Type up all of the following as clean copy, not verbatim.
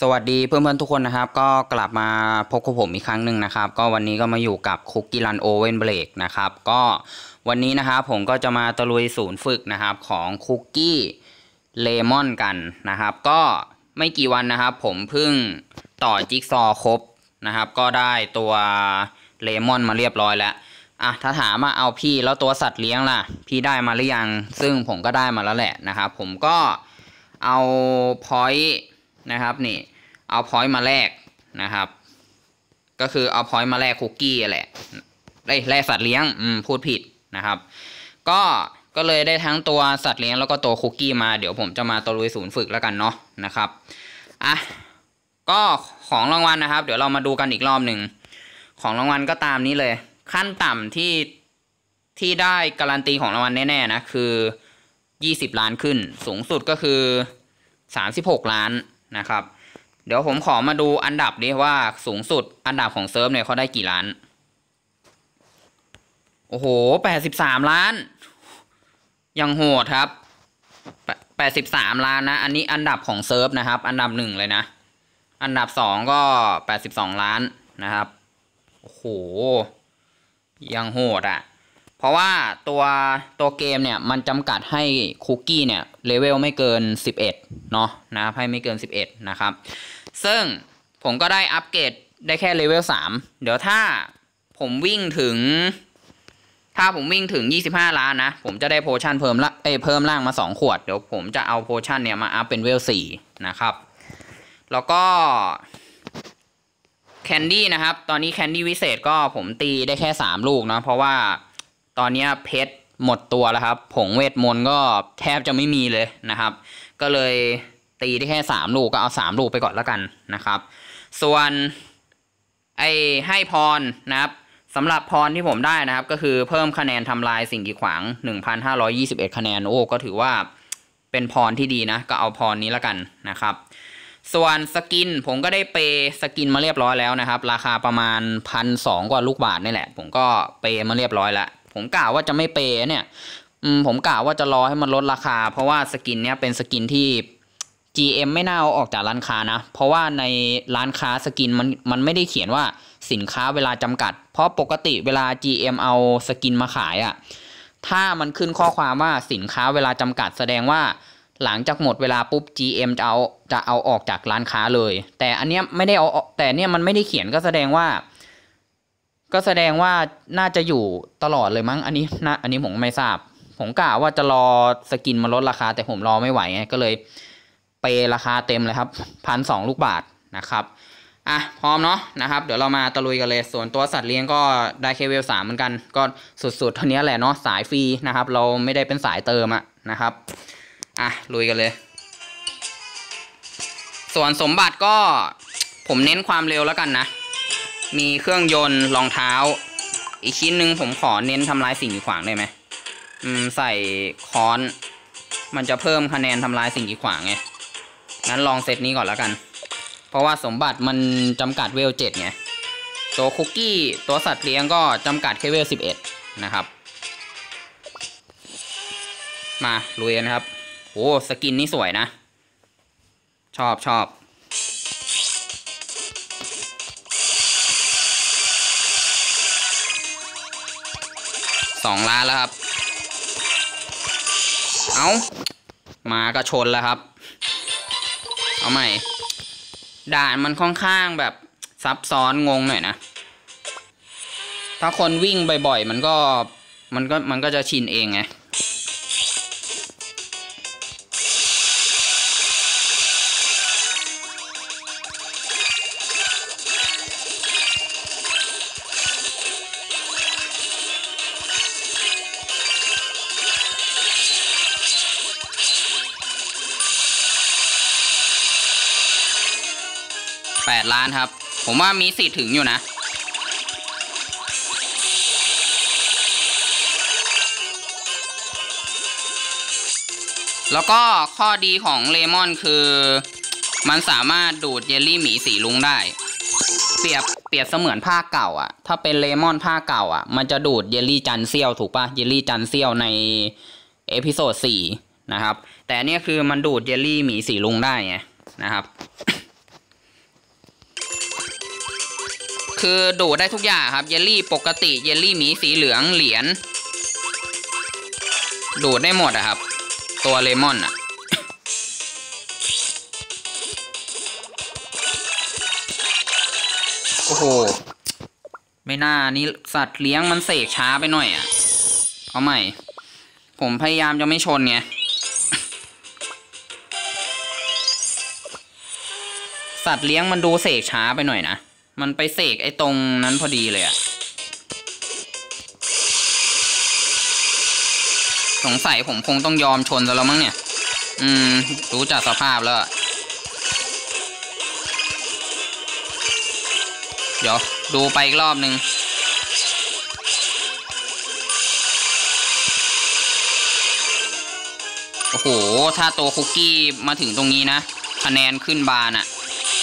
สวัสดีเพื่อนๆทุกคนนะครับก็กลับมาพบกับผมอีกครั้งหนึ่งนะครับก็วันนี้ก็มาอยู่กับคุกกี้รันโอเว่นเบรกนะครับก็วันนี้นะครับผมก็จะมาตะลุยศูนย์ฝึกนะครับของคุกกี้เลมอนกันนะครับก็ไม่กี่วันนะครับผมเพิ่งต่อจิ๊กซอว์ครบนะครับก็ได้ตัวเลมอนมาเรียบร้อยแล้วถ้าถามมาเอาพี่แล้วตัวสัตว์เลี้ยงล่ะพี่ได้มาหรือยังซึ่งผมก็ได้มาแล้วแหละนะครับผมก็เอาพอยต์นะครับนี่เอาพอยต์มาแลกนะครับก็คือเอาพอยต์มาแลกคุกกี้แหละแลกสัตว์เลี้ยงพูดผิดนะครับก็เลยได้ทั้งตัวสัตว์เลี้ยงแล้วก็ตัวคุกกี้มาเดี๋ยวผมจะมาตะลุยศูนย์ฝึกแล้วกันเนาะนะครับก็ของรางวัลนะครับเดี๋ยวเรามาดูกันอีกรอบหนึ่งของรางวัลก็ตามนี้เลยขั้นต่ำที่ได้การันตีของรางวัลแน่ๆนะคือ20 ล้านขึ้นสูงสุดก็คือ36 ล้านนะครับเดี๋ยวผมขอมาดูอันดับดิว่าสูงสุดอันดับของเซิร์ฟเนี่ยเขาได้กี่ล้านโอ้โห83 ล้านยังโหดครับ83 ล้านนะอันนี้อันดับของเซิร์ฟนะครับอันดับ1เลยนะอันดับ2ก็82 ล้านนะครับโอ้โหยังโหดเพราะว่าตัวเกมเนี่ยมันจำกัดให้คุกกี้เนี่ยเลเวลไม่เกิน11เนาะนะครับให้ไม่เกิน11นะครับซึ่งผมก็ได้อัปเกรดได้แค่เลเวล3เดี๋ยวถ้าผมวิ่งถึง25 ล้านนะผมจะได้โพชั่นเพิ่มร่างมา2 ขวดเดี๋ยวผมจะเอาโพชั่นเนี่ยมาอัพเป็นเวล4นะครับแล้วก็แคนดี้นะครับตอนนี้แคนดี้วิเศษก็ผมตีได้แค่3 ลูกนะเพราะว่าตอนนี้เพชรหมดตัวแล้วครับผงเวทมนต์ก็แทบจะไม่มีเลยนะครับก็เลยตีได้แค่3 ลูกก็เอา3 ลูกไปก่อนแล้วกันนะครับส่วนให้พรนะครับสำหรับพรที่ผมได้นะครับก็คือเพิ่มคะแนนทำลายสิ่งกีดขวาง 1,521 คะแนนโอ้ก็ถือว่าเป็นพรที่ดีนะก็เอาพรนี้แล้วกันนะครับส่วนสกินผมก็ได้เปสกินมาเรียบร้อยแล้วนะครับราคาประมาณ 1,200 กว่าลูกบาทนี่แหละผมก็เปมาเรียบร้อยแล้วผมกะว่าจะไม่เปเนี่ยผมกะว่าจะรอให้มันลดราคาเพราะว่าสกินเนี้ยเป็นสกินที่ GM ไม่น่าเอาออกจากร้านค้านะเพราะว่าในร้านค้าสกินมันไม่ได้เขียนว่าสินค้าเวลาจำกัดเพราะปกติเวลา GM เอาสกินมาขายถ้ามันขึ้นข้อความว่าสินค้าเวลาจำกัดแสดงว่าหลังจากหมดเวลาปุ๊บ GM จะเอาออกจากร้านค้าเลยแต่อันเนี้ยไม่ได้เอาแต่เนี่ยมันไม่ได้เขียนก็แสดงว่าน่าจะอยู่ตลอดเลยมั้งอันนี้ผมไม่ทราบผมกะว่าจะรอสกินมาลดราคาแต่ผมรอไม่ไหวไงก็เลยเปราคาเต็มเลยครับ 1,200 ลูกบาทนะครับพร้อมเนาะนะครับเดี๋ยวเรามาตะลุยกันเลยส่วนตัวสัตว์เลี้ยงก็ได้แค่เวล3เหมือนกันก็สุดๆเท่านี้แหละเนาะสายฟรีนะครับเราไม่ได้เป็นสายเติมนะครับลุยกันเลยส่วนสมบัติก็ผมเน้นความเร็วแล้วกันนะมีเครื่องยนต์รองเท้าอีกชิ้นหนึ่งผมขอเน้นทำลายสิ่งกีดขวางได้ไหมใส่ค้อนมันจะเพิ่มคะแนนทำลายสิ่งกีดขวางไงงั้นลองเซตนี้ก่อนแล้วกันเพราะว่าสมบัติมันจำกัดเวล7ไงตัวคุกกี้ตัวสัตว์เลี้ยงก็จำกัดแค่เวล11นะครับมาลุยกันครับโอ้สกินนี่สวยนะชอบ2 ล้านแล้วครับมาก็ชนแล้วครับเอาใหม่ด่านมันค่อนข้างแบบซับซ้อนงงหน่อยนะถ้าคนวิ่งบ่อยๆมันก็จะชินเองไง8 ล้านครับผมว่ามีสิทธิ์ถึงอยู่นะแล้วก็ข้อดีของเลมอนคือมันสามารถดูดเยลลี่หมีสีรุ้งได้เปรียบเสมือนภาคเก่าถ้าเป็นเลมอนภาคเก่ามันจะดูดเยลลี่จันเซียวถูกปะเยลลี่จันเซียวในเอพิโซด4นะครับแต่เนี่ยคือมันดูดเยลลี่หมีสีรุ้งได้ไงนะครับคือดูดได้ทุกอย่างครับเยลลี่ปกติเยลลี่หมีสีเหลืองเหรียญดูดได้หมดอะครับตัวเลมอนอะโอ้โหไม่น่านี่สัตว์เลี้ยงมันเสกช้าไปหน่อยอะเอาใหม่ผมพยายามจะไม่ชนไงสัตว์เลี้ยงมันดูเสกช้าไปหน่อยนะมันไปเสกไอ้ตรงนั้นพอดีเลยอะสงสัยผมคงต้องยอมชนซะแล้วมั้งเนี่ยรู้จากสภาพแล้วเดี๋ยวดูไปอีกรอบนึงโอ้โหถ้าตัวคุกกี้มาถึงตรงนี้นะคะแนนขึ้นบานอะ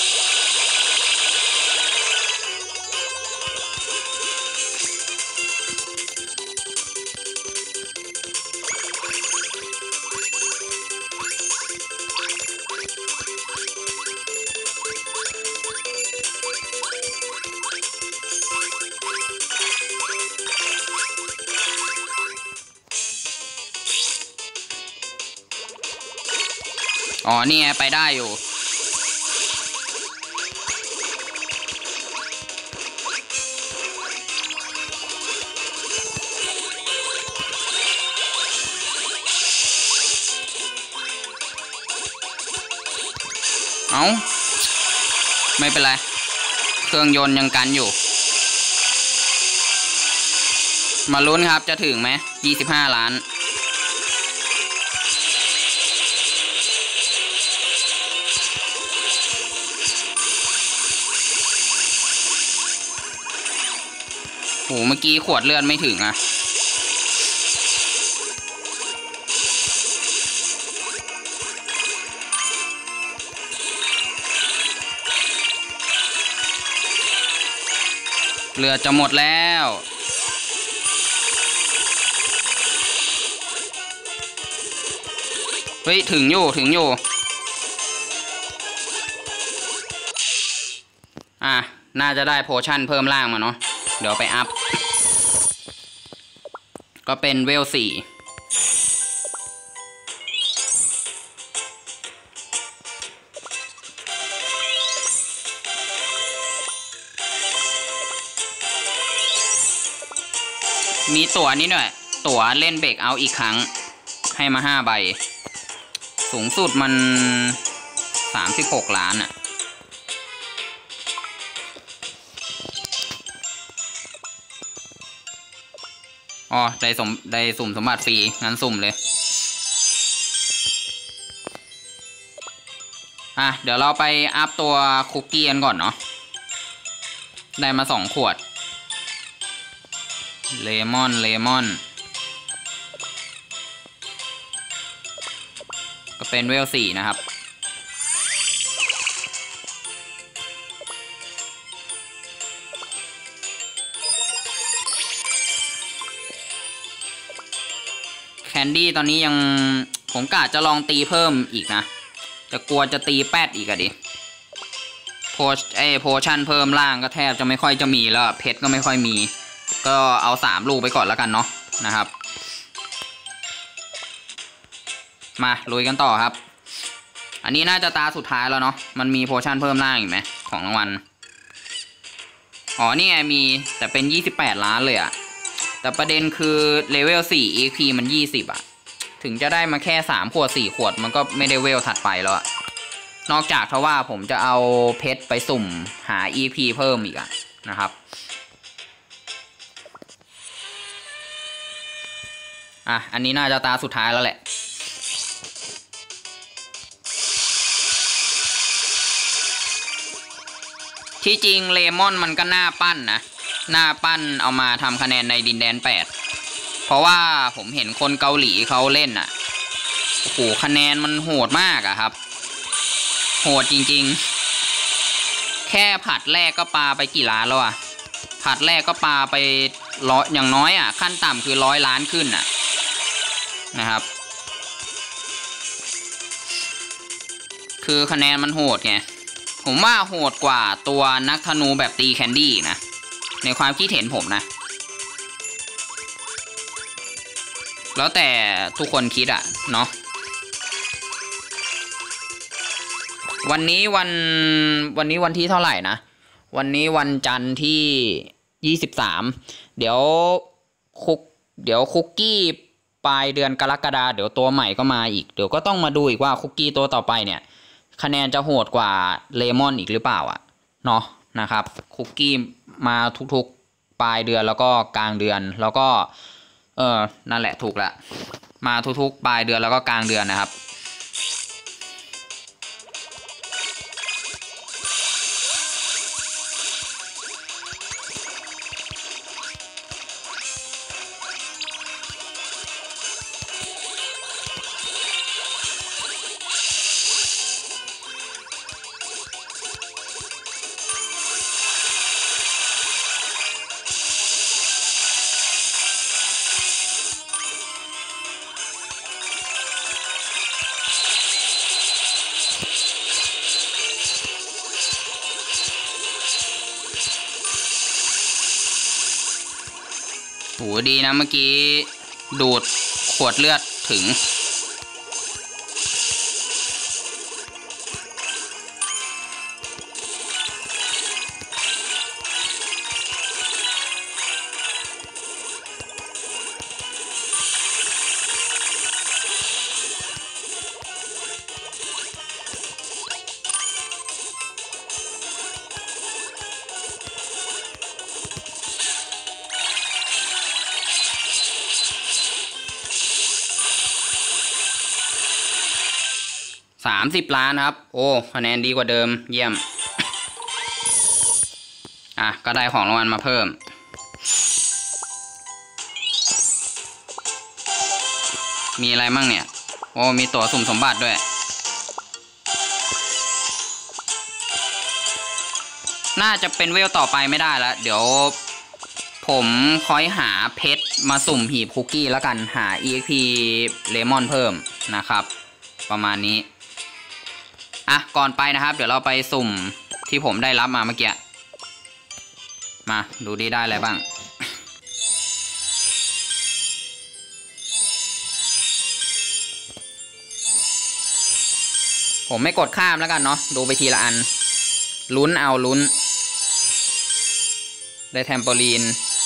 อ๋อนี่ไงไปได้อยู่เอาไม่เป็นไรเครื่องยนต์ยังกันอยู่มาลุ้นครับจะถึงไหม25 ล้านโหเมื่อกี้ขวดเลือดไม่ถึงอะเลือดจะหมดแล้วเฮ้ยถึงอยู่น่าจะได้โพชั่นเพิ่มล่างมาเนาะเดี๋ยวไปอัพก็เป็นเวล4มีตั๋วนี้หน่อยตั๋วเล่นเบรกเอาอีกครั้งให้มา5 ใบสูงสุดมัน36 ล้านอะอ๋อได้สุ่มสมบัติฟรีงั้นสุ่มเลยเดี๋ยวเราไปอัพตัวคุกกี้กันก่อนเนาะได้มา2 ขวดเลมอนก็เป็นเวล4นะครับแคนดี้ตอนนี้ยังผมกะจะลองตีเพิ่มอีกนะจะกลัวจะตีแปดอีกอะดิโพชั่นเพิ่มล่างก็แทบจะไม่ค่อยจะมีแล้วเพชรก็ไม่ค่อยมีก็เอา3 ลูกไปก่อนแล้วกันเนาะนะครับมาลุยกันต่อครับอันนี้น่าจะตาสุดท้ายแล้วเนาะมันมีโพชั่นเพิ่มล่างอีกไหมของรางวัลอ๋อนี่ไงมีแต่เป็น28 ล้านเลยอะแต่ประเด็นคือเลเวล4 EP มัน20อะถึงจะได้มาแค่3 ขวด4 ขวดมันก็ไม่ได้เวลถัดไปแล้วอะนอกจากถ้าว่าผมจะเอาเพชรไปสุ่มหา EP เพิ่มอีกอะนะครับอันนี้น่าจะตาสุดท้ายแล้วแหละที่จริงเลมอนมันก็น่าปั้นนะน่าปั้นเอามาทำคะแนนในดินแดน8เพราะว่าผมเห็นคนเกาหลีเขาเล่นโอ้โหคะแนนมันโหดมากอะครับโหดจริงๆแค่ผัดแรกก็ปาไปกี่ล้านแล้วผัดแรกก็ปาไปอย่างน้อยขั้นต่ำคือ100 ล้านขึ้นนะครับคือคะแนนมันโหดไงผมว่าโหดกว่าตัวนักธนูแบบตีแคนดี้นะในความคิดเห็นผมนะแล้วแต่ทุกคนคิดอะเนาะวันนี้วันที่เท่าไหร่นะวันนี้วันจันทร์ที่23เดี๋ยวคุกกี้ปลายเดือนกรกฎาเดี๋ยวตัวใหม่ก็มาอีกเดี๋ยวก็ต้องมาดูอีกว่าคุกกี้ตัวต่อไปเนี่ยคะแนนจะโหดกว่าเลมอนอีกหรือเปล่าอะเนาะนะครับคุกกี้มาทุกๆปลายเดือนแล้วก็กลางเดือนแล้วก็นั่นแหละถูกละมาทุกๆปลายเดือนแล้วก็กลางเดือนนะครับโหดีนะเมื่อกี้ดูดขวดเลือดถึง30 ล้านครับโอ้คะแนนดีกว่าเดิมเยี่ยมก็ได้ของรางวัลมาเพิ่มมีอะไรมั่งเนี่ยโอ้มีตั๋วสุ่มสมบัติด้วยน่าจะเป็นเวลต่อไปไม่ได้แล้วเดี๋ยวผมคอยหาเพชรมาสุ่มหีบคุกกี้แล้วกันหา EXP เลมอนเพิ่มนะครับประมาณนี้ก่อนไปนะครับเดี๋ยวเราไปสุ่มที่ผมได้รับมาเมื่อกี้มาดูดีได้อะไรบ้างผมไม่กดข้ามแล้วกันเนาะดูไปทีละอันลุ้นเอาลุ้นได้แทมโปลีน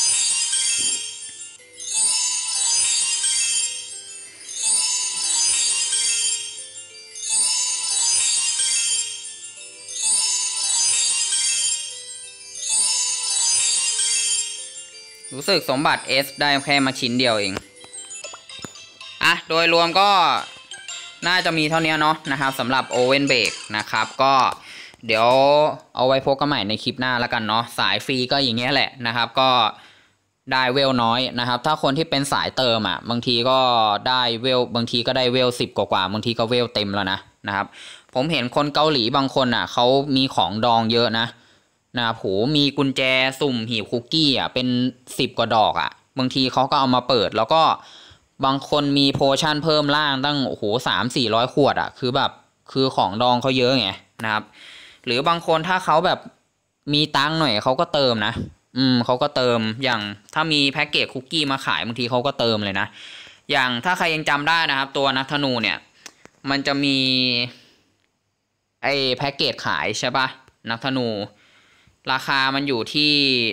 รู้สึกสมบัติ S ได้แค่มาชิ้นเดียวเองโดยรวมก็น่าจะมีเท่านี้เนาะนะครับสำหรับโอเว่นเบรกนะครับก็เดี๋ยวเอาไว้พบกันใหม่ในคลิปหน้าแล้วกันเนาะสายฟรีก็อย่างเงี้ยแหละนะครับก็ได้เวลน้อยนะครับถ้าคนที่เป็นสายเติมบางทีก็ได้เวลบางทีก็ได้เวล10 กว่าบางทีก็เวลเต็มแล้วนะครับผมเห็นคนเกาหลีบางคนเขามีของดองเยอะนะครับโหมีกุญแจสุ่มหีบคุกกี้เป็น10 กว่าดอกบางทีเขาก็เอามาเปิดแล้วก็บางคนมีโพชั่นเพิ่มล่างตั้งโอ้โห300-400 ขวดคือของดองเขาเยอะไงนะครับหรือบางคนถ้าเขาแบบมีตังค์หน่อยเขาก็เติมนะเขาก็เติมอย่างถ้ามีแพ็กเกจคุกกี้มาขายบางทีเขาก็เติมเลยนะอย่างถ้าใครยังจำได้นะครับตัวนักธนูเนี่ยมันจะมีไอ้แพ็กเกจขายใช่ปะนักธนูราคามันอยู่ที่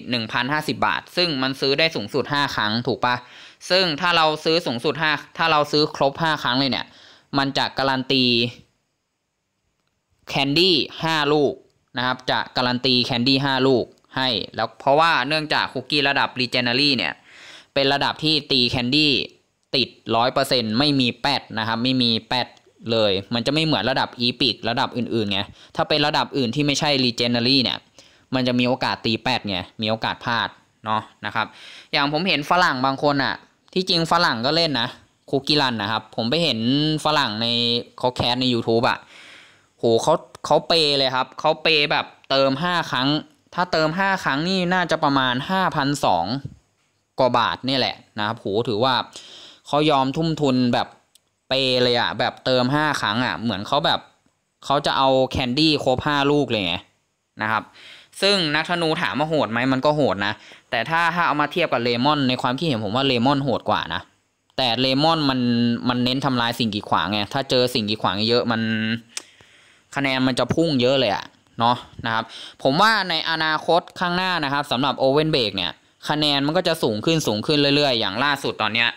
1,050 บาทซึ่งมันซื้อได้สูงสุด5 ครั้งถูกปะซึ่งถ้าเราซื้อสูงสุดถ้าเราซื้อครบ5 ครั้งเลยเนี่ยมันจะการันตีแคนดี้5 ลูกนะครับจะการันตีแคนดี้5 ลูกให้แล้วเพราะว่าเนื่องจากคุกกี้ระดับ Legendary เนี่ยเป็นระดับที่ตีแคนดี้ติด 100% ไม่มีแปดนะครับไม่มีแปดเลยมันจะไม่เหมือนระดับ Epic ระดับอื่นๆไงถ้าเป็นระดับอื่นที่ไม่ใช่ Legendary เนี่ยมันจะมีโอกาสตีแปดไงมีโอกาสพลาดเนาะนะครับอย่างผมเห็นฝรั่งบางคนที่จริงฝรั่งก็เล่นนะคุกกี้รันนะครับผมไปเห็นฝรั่งในเขาแคสใน YouTube โหเขาเปเลยครับเขาเปแบบเติม5 ครั้งถ้าเติม5 ครั้งนี่น่าจะประมาณ 5,200 กว่าบาทนี่แหละนะครับโหถือว่าเขายอมทุ่มทุนแบบเปเลยแบบเติม5 ครั้งเหมือนเขาแบบเขาจะเอาแคนดี้ครบ5 ลูกเลยไงนะครับซึ่งนักธนูถามว่าโหดไหมมันก็โหดนะแต่ถ้าเอามาเทียบกับเลมอนในความคิดเห็นผมว่าเลมอนโหดกว่านะแต่เลมอนมันเน้นทำลายสิ่งกีดขวางไงถ้าเจอสิ่งกีดขวางเยอะมันคะแนนมันจะพุ่งเยอะเลยอะเนาะนะครับผมว่าในอนาคตข้างหน้านะครับสำหรับโอเว่นเบรกเนี่ยคะแนนมันก็จะสูงขึ้นเรื่อยๆอย่างล่าสุดตอนเนี้ย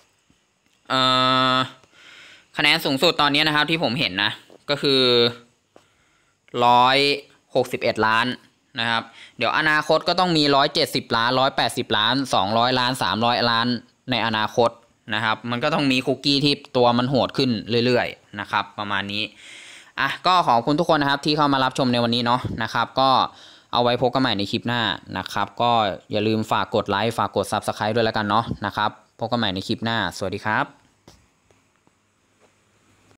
คะแนนสูงสุดตอนนี้นะครับที่ผมเห็นนะก็คือ161 ล้านนะครับเดี๋ยวอนาคตก็ต้องมี170 ล้าน180 ล้าน200 ล้าน300 ล้านในอนาคตนะครับมันก็ต้องมีคุกกี้ที่ตัวมันโหดขึ้นเรื่อยๆนะครับประมาณนี้อ่ะก็ขอบคุณทุกคนนะครับที่เข้ามารับชมในวันนี้เนาะนะครับก็เอาไว้พบกันใหม่ในคลิปหน้านะครับก็อย่าลืมฝากกดไลค์ฝากกด Subscribe ด้วยแล้วกันเนาะนะครับพบกันใหม่ในคลิปหน้าสวัสดีครับ